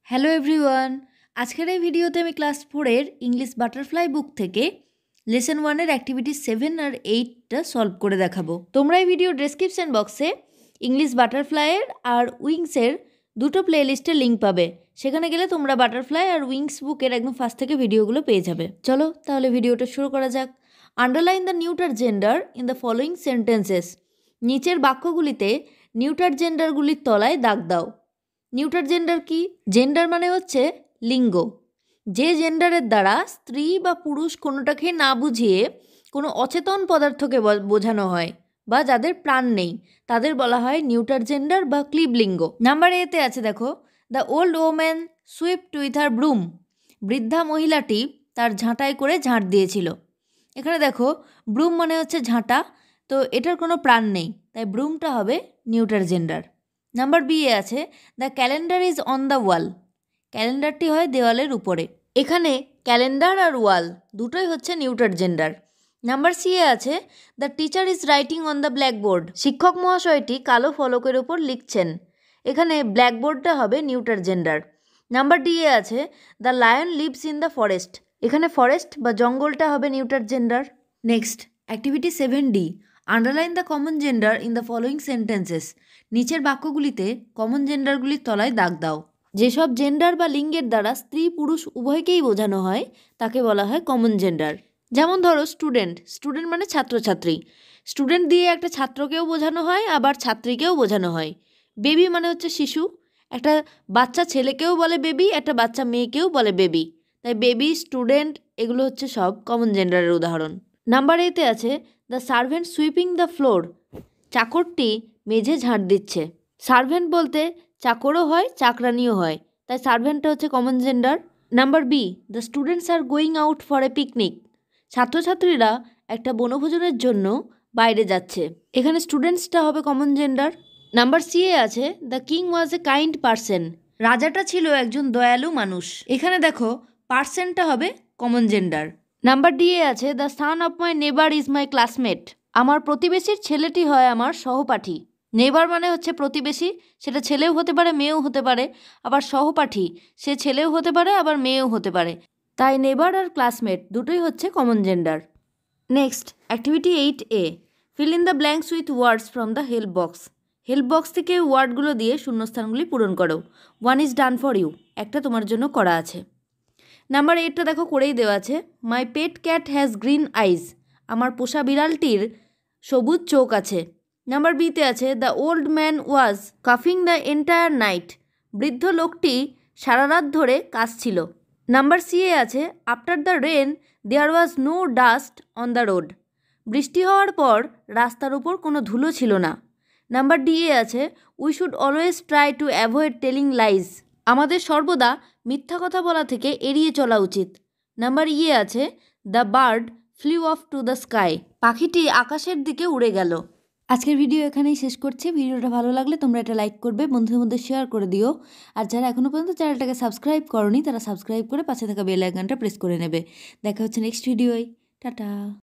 Hello everyone, আজকের এই ভিডিওতে আমি ক্লাস 4-এর ইংলিশ বাটারফ্লাই বুক থেকে লেসন 1-এর অ্যাক্টিভিটি 7 আর 8টা সলভ করে দেখাবো। তোমরা এই ভিডিও ডেসক্রিপশন বক্সে ইংলিশ বাটারফ্লাইয়ের আর উইংসের দুটো প্লেলিস্টের লিঙ্ক পাবে। সেখানে গেলে তোমরা বাটারফ্লাই আর উইংস বুকের একদম ফার্স্ট থেকে ভিডিওগুলো পেয়ে যাবে। চলো তাহলে ভিডিওটা শুরু করা যাক। Underline the neuter gender in the following sentences. নিচের বাক্যগুলিতে নিউটার জেন্ডারগুলির তলায় দাগ দাও। নিউটার জেন্ডার কি? জেন্ডার মানে হচ্ছে লিঙ্গ। যে জেন্ডারের দ্বারা স্ত্রী বা পুরুষ কোনোটাকে না বুঝিয়ে কোনো অচেতন পদার্থকে বোঝানো হয় বা যাদের প্রাণ নেই তাদের বলা হয় নিউটার জেন্ডার বা ক্লিবলিঙ্গ। নাম্বার এতে আছে দেখো, the old woman swept with her broom. বৃদ্ধা মহিলাটি তার ঝাঁটায় করে ঝাঁট দিয়েছিল। এখানে দেখো ব্রুম মানে হচ্ছে ঝাঁটা, তো এটার কোনো প্রাণ নেই, তাই ব্রুমটা হবে নিউটার জেন্ডার। নাম্বার বি এ আছে, the calendar is on the wall. ক্যালেন্ডারটি হয় দেওয়ালের উপরে। এখানে ক্যালেন্ডার আর ওয়াল দুটোই হচ্ছে নিউটার জেন্ডার। নাম্বার সি এ আছে, the teacher is writing on the blackboard. শিক্ষক মহাশয়টি কালো ফলকের ওপর লিখছেন। এখানে ব্ল্যাকবোর্ডটা হবে নিউটার জেন্ডার। নাম্বার ডি এ আছে, the lion lives in the forest. এখানে ফরেস্ট বা জঙ্গলটা হবে neuter gender. Next activity 7D, underline the common gender in the following sentences. নিচের বাক্যগুলিতে কমন জেন্ডারগুলির তলায় দাগ দাও। যেসব জেন্ডার বা লিঙ্গের দ্বারা স্ত্রী পুরুষ উভয়কেই বোঝানো হয় তাকে বলা হয় কমন জেন্ডার। যেমন ধরো স্টুডেন্ট, স্টুডেন্ট মানে ছাত্রছাত্রী। স্টুডেন্ট দিয়ে একটা ছাত্রকেও বোঝানো হয় আবার ছাত্রীকেও বোঝানো হয়। বেবি মানে হচ্ছে শিশু। একটা বাচ্চা ছেলেকেও বলে বেবি, একটা বাচ্চা মেয়েকেও বলে বেবি। তাই বেবি, স্টুডেন্ট এগুলো হচ্ছে সব কমন জেন্ডারের উদাহরণ। নাম্বার এতে আছে, the servant sweeping the floor. চাকরটি মেঝে ঝাঁট দিচ্ছে। সার্ভেন্ট বলতে চাকরও হয় চাকরানিও হয়, তাই সার্ভেন্টটা হচ্ছে common gender. Number B, the students are going out for a picnic. ছাত্রছাত্রীরা একটা বনভোজনের জন্য বাইরে যাচ্ছে। এখানে স্টুডেন্টসটা হবে কমন জেন্ডার। নাম্বার সি এ আছে, the king was a kind person. রাজাটা ছিল একজন দয়ালু মানুষ। এখানে দেখো পারসনটা হবে কমন জেন্ডার। নাম্বার ডি এ আছে, দ্য সান অফ মাই নেবার ইজ মাই ক্লাসমেট। আমার প্রতিবেশীর ছেলেটি হয় আমার সহপাঠী। নেবার মানে হচ্ছে প্রতিবেশী, সেটা ছেলেও হতে পারে মেয়েও হতে পারে। আবার সহপাঠী, সে ছেলেও হতে পারে আবার মেয়েও হতে পারে। তাই নেবার আর ক্লাসমেট দুটোই হচ্ছে common gender. Next activity 8A, fill in the blanks with words from the help box. Help box থেকে ওয়ার্ডগুলো দিয়ে শূন্যস্থানগুলি পূরণ করো। 1 ইজ ডান ফর ইউ, একটা তোমার জন্য করা আছে। নাম্বার 8টা দেখো করেই দেওয়া আছে, my pet cat has green eyes. আমার পোষা বিড়ালটির সবুজ চোখ আছে। নাম্বার বিতে আছে, দ্য ওল্ড ম্যান ওয়াজ কাফিং দ্য এন্টায়ার নাইট। বৃদ্ধ লোকটি সারা রাত ধরে কাশছিল। নাম্বার সি এ আছে, after the rain there was no dust on the road. বৃষ্টি হওয়ার পর রাস্তার উপর কোনো ধুলো ছিল না। নাম্বার ডি এ আছে, we should always try to avoid telling lies. আমাদের সর্বদা মিথ্যা কথা বলা থেকে এড়িয়ে চলা উচিত। নাম্বার ই আছে, the bird flew off to the sky. পাখিটি আকাশের দিকে উড়ে গেল। আজকের ভিডিও এখানেই শেষ করছি। ভিডিওটা ভালো লাগলে তোমরা এটা লাইক করবে, বন্ধুদের মধ্যে শেয়ার করে দিও। আর যারা এখনও পর্যন্ত চ্যানেলটাকে সাবস্ক্রাইব করনি তারা সাবস্ক্রাইব করে পাশে থাকা বেল আইকনটা প্রেস করে নেবে। দেখা হচ্ছে নেক্সট ভিডিওয়। টাটা।